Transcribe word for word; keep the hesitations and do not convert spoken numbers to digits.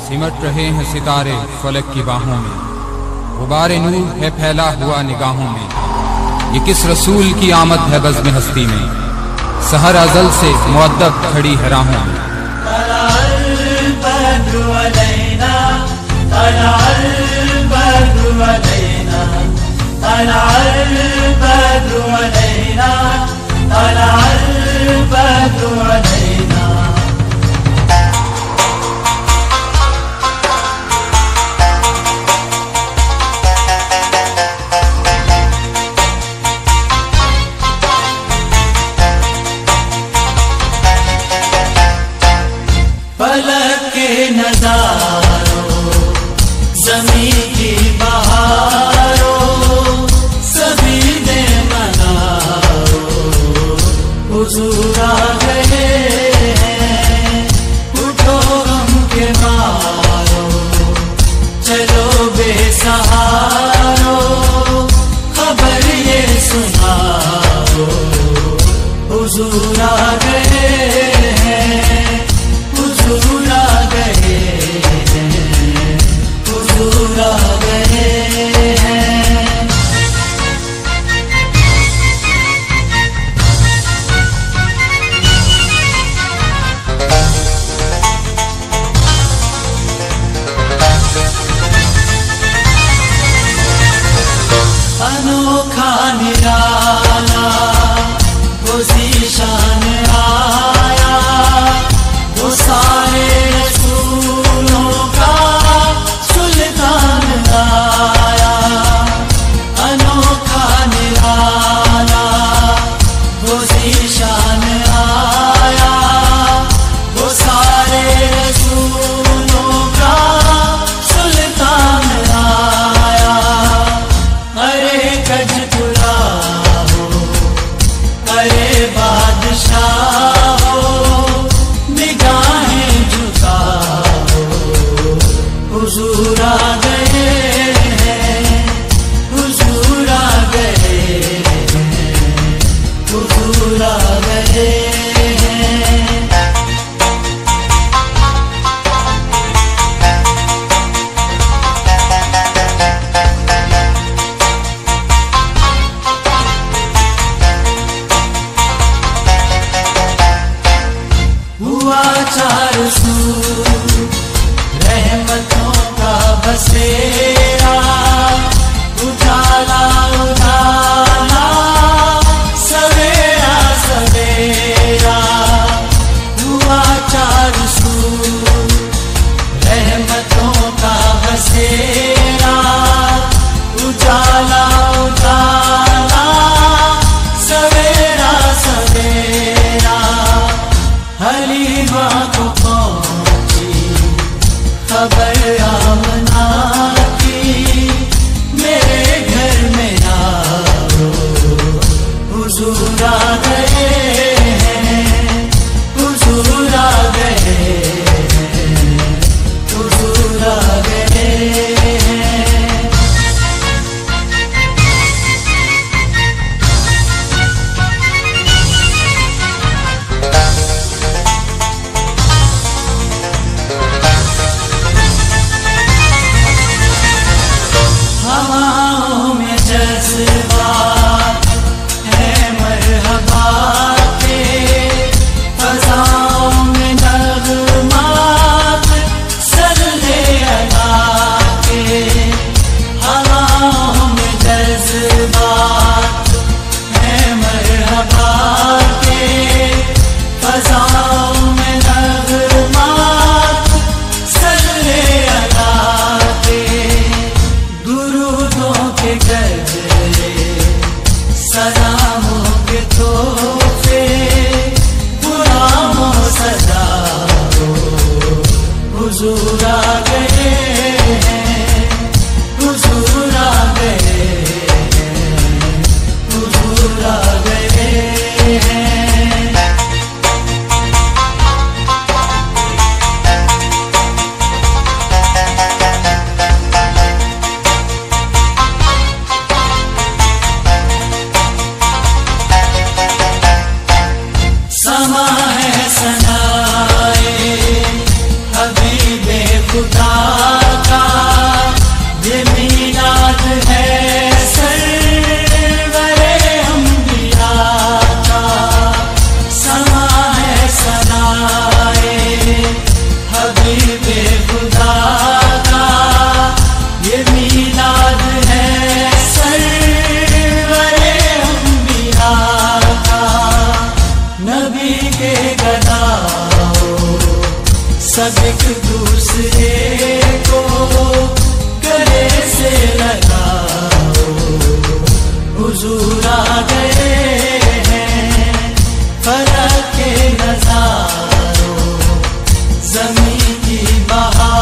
सिमट रहे हैं सितारे फलक की बाहों में, गुबारे नूर है फैला हुआ निगाहों में। ये किस रसूल की आमद है बज़्म हस्ती में, सहर अज़ल से मुअद्दब खड़ी है राहों में। फलक के नज़ारों, ज़मीं की बहारों, सभी ने मनाओ, हुज़ूर आ गए हैं। उठो गम के मारो, चलो बेसहारो, खबर ये सुनाओ, हुज़ूर आ गए हैं, हुज़ूर आ गए हैं, हुज़ूर आ गए हैं। अनोखा निराला वो ज़ीशान आया, वो सारे रसूलों का सुल्तान आया। अनोखा निराला वो ज़ीशान आया, वो सारे रसूलों का सुल्तान आया। अरे गज गुलाहो, अरे बादशाह हो, निगाहें झुकाओ, हुज़ूर आ गए हैं, हुज़ूर आ गए हैं, हुज़ूर आ गए हैं। हुआ चारों सूर रहमतों का बसेरा, उजाला उजाला, सवेरा सवेरा। हुआ चारों सूर रहमतों का बसेरा, उजाला उजाला, सवेरा सवेरा। हलीमा को पहुंची खबर आमना की, मेरे घर में आओ, हुज़ूर आ गए हैं, हुज़ूर आ गए हैं, हुज़ूर आ गए हैं। हवाओं में जज़्बात है मरहबा के, फ़ज़ाओं में नग़मात सल्ले अला के। हवाओं में जज़्बात है मरहबा के, फ़ज़ाओं में नग़मात सल्ले अला के। दुरूदों के गजरे, सलामों के तोहफे, गुलामों सजाओ, हुज़ूर आ गए हैं, हुज़ूर आ गए हैं, हुज़ूर आ गए हैं। समा है सनाए हबीबे सब एक दूसरे को गले से लगाओ, हुजूर आ गए हैं फलक के नज़ारों, ज़मीन की बहार